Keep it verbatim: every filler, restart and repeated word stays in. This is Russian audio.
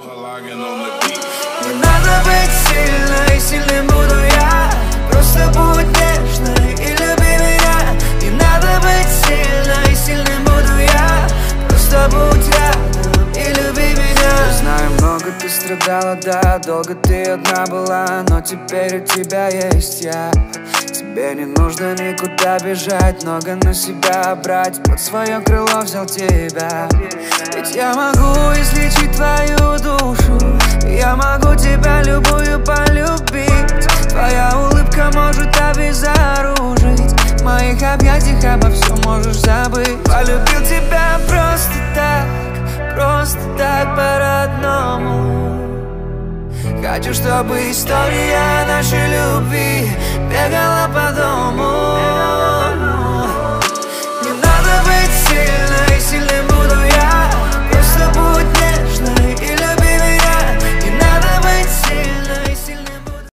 Не надо быть сильной, сильным буду я. Просто будь нежной и люби меня. Не надо быть сильной, сильным буду я. Просто будь рядом и люби меня. Знаю, много ты страдала, да, долго ты одна была, но теперь у тебя есть я. Тебе не нужно никуда бежать, много на себя брать, под свое крыло взял тебя. Ведь я могу излечить твою душу, я могу тебя любую полюбить. Твоя улыбка может обезоружить, в моих объятиях обо всем можешь забыть. Полюбил тебя просто так, просто так по-родному. Хочу, чтобы история нашей любви бегала по дому.